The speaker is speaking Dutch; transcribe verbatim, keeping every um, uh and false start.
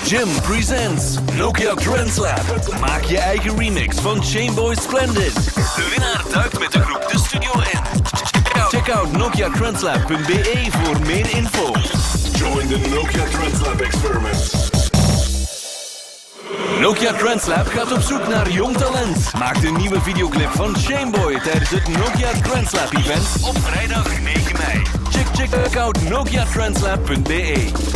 Jim presents Nokia Trendslab. Maak je eigen remix van Shameboy Splendid. De winnaar duikt met de groep de studio in. Check out nokia trendslab punt b e voor meer info. Join the Nokia Trendslab experiment. Nokia Trendslab gaat op zoek naar jong talent. Maakt een nieuwe videoclip van Shameboy tijdens het Nokia Trendslab event op vrijdag negen mei. Check, check out nokia trendslab punt b e.